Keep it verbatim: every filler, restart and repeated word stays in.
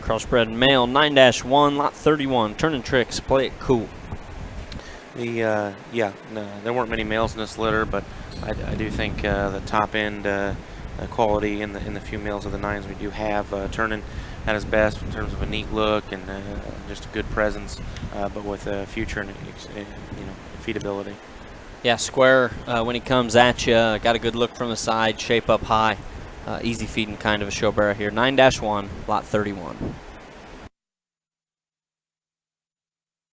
Crossbred male, nine dash one, lot thirty-one. Turning tricks, play it cool. The uh, yeah, no, there weren't many males in this litter, but I, I do think uh, the top end uh, uh, quality in the in the few males of the nines we do have, uh, turning at his best in terms of a neat look and uh, just a good presence, uh, but with a future and you know feedability. Yeah, square uh, when he comes at you. Got a good look from the side, shape up high. Uh, easy feeding kind of a show bearer here. nine dash one, lot thirty-one.